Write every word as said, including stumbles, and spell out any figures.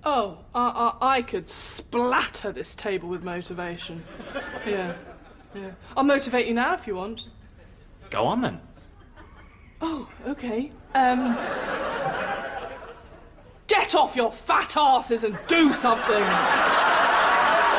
Oh, I, I, I could splatter this table with motivation. Yeah, yeah. I'll motivate you now if you want. Go on, then. Oh, OK. Um... Get off your fat asses and do something!